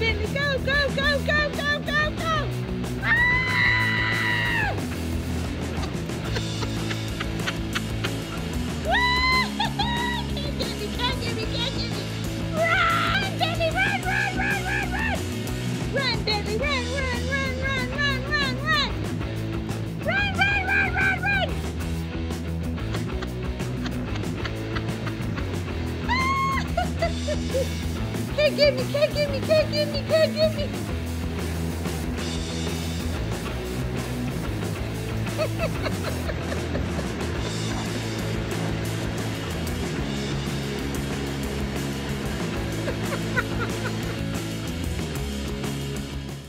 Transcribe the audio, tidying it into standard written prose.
Bentley, go, go, go, go, go, go, go. Ah! Can't get me, can't get me, can't get me. Run, Bentley, run, run, run, run, run. Run, Bentley, run, run, run, run, run, run, run. Run, run, run, run, run. Can't get me, can't get me, can't get me, can't get me.